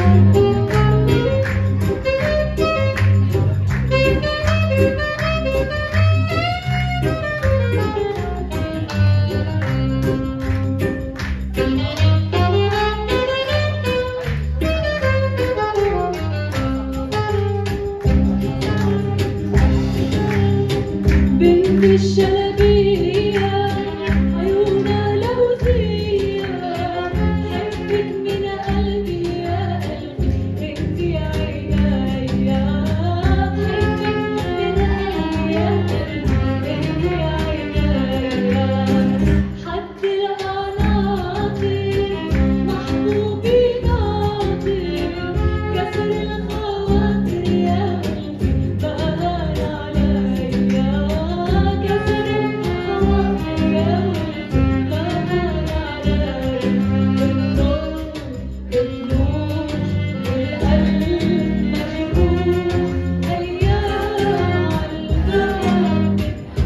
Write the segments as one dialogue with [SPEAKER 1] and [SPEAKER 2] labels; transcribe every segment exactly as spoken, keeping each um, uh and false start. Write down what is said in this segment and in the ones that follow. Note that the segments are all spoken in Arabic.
[SPEAKER 1] الشلبية عيونها لوزية، حبك من قلبي يا قلبي انت يا عينيا، حبك من قلبي يا قلبي انت يا عينيا، حد القناطر محبوبي ناطر، كسر الخواطر يا قلبي بقى عليا، كسر الخواطر يا قلبي بقى عليا، النور النور والقلب مجروح أيام عالباب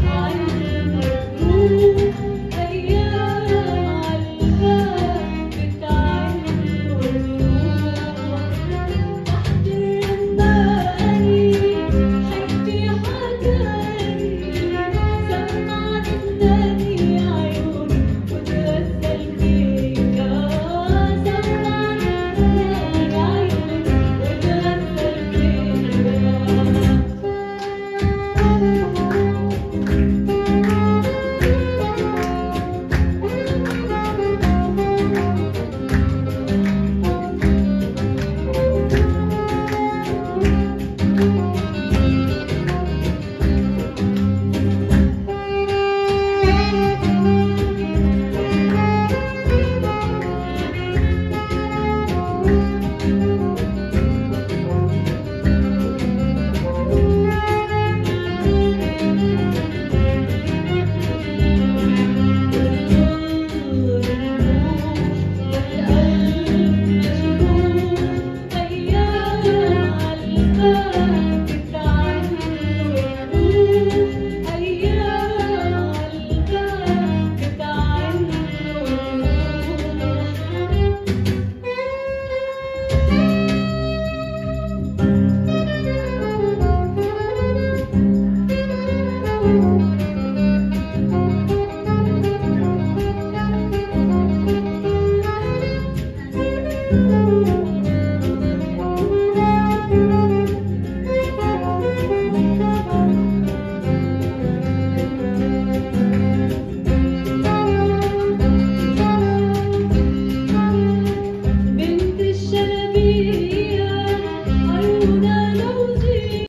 [SPEAKER 1] بتعلم الروح، أيام عالباب بتعلم الروح، تحت الرماني حبي حداني، سمعت نداني عيوني وتغزل فيا، سمعت نداني عيوني وتغزل بنت الشلبية عيونها لو